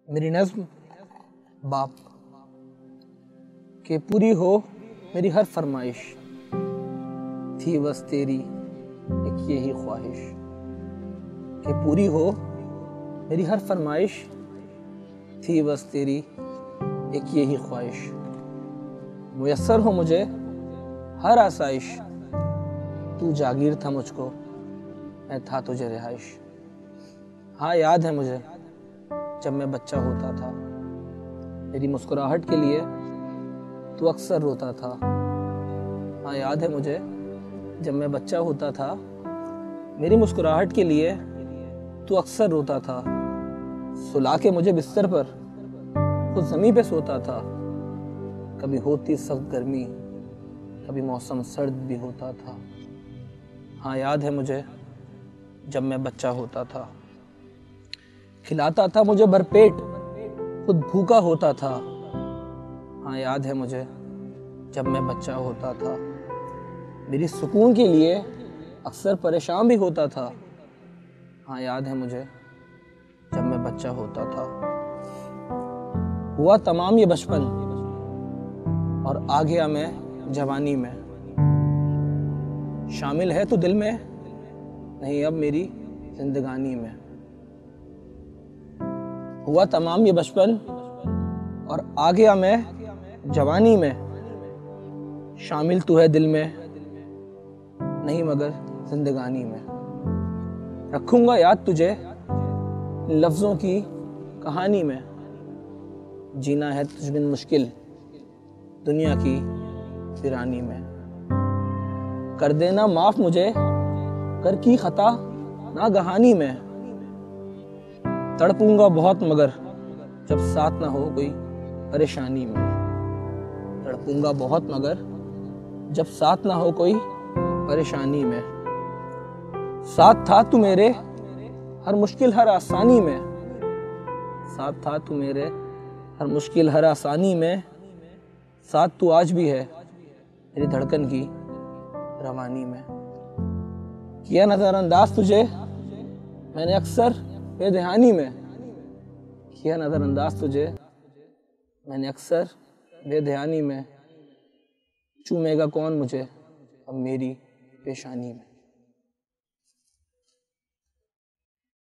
मेरी नज़्म बाप के पूरी हो मेरी हर फरमाइश, थी बस तेरी एक यही ख्वाहिश। कि पूरी हो मेरी हर फरमाइश, थी बस तेरी एक यही ख्वाहिश। मुयस्सर हो मुझे हर आसाइश, तू जागीर था मुझको, मैं था तुझे रिहाइश। हाँ याद है मुझे जब मैं बच्चा होता था, मेरी मुस्कुराहट के लिए तू अक्सर रोता था। हाँ याद है मुझे जब मैं बच्चा होता था, मेरी मुस्कुराहट के लिए तू अक्सर रोता था। सुला के मुझे बिस्तर पर खुद ज़मीं पे सोता था। कभी होती सख्त गर्मी, कभी मौसम सर्द भी होता था। हाँ याद है मुझे जब मैं बच्चा होता था, खिलाता था मुझे भरपेट, खुद भूखा होता था। हाँ याद है मुझे जब मैं बच्चा होता था, मेरी सुकून के लिए अक्सर परेशान भी होता था। हाँ याद है मुझे जब मैं बच्चा होता था। हुआ तमाम ये बचपन और आ गया मैं जवानी में, शामिल है तू दिल में नहीं अब मेरी जिंदगानी में। हुआ तमाम ये बचपन और आ गया मैं जवानी में, शामिल तू है दिल में नहीं मगर जिंदगानी में। रखूंगा याद तुझे लफ्ज़ों की कहानी में, जीना है तुझ बिन मुश्किल दुनिया की वीरानी में। कर देना माफ मुझे कर की खता ना गहानी में, तड़पूंगा बहुत मगर जब साथ ना हो कोई परेशानी में। तड़पूंगा बहुत मगर जब साथ ना हो कोई परेशानी में। साथ था तू मेरे हर मुश्किल हर आसानी में, साथ था तू मेरे हर मुश्किल हर आसानी में। साथ तू आज भी है मेरी धड़कन की रवानी में। किया नज़रअंदाज तुझे मैंने अक्सर बेध्यानी में, किया नज़रअंदाज तुझे मैंने अक्सर बेध्यानी में। चूमेगा कौन मुझे अब मेरी पेशानी में।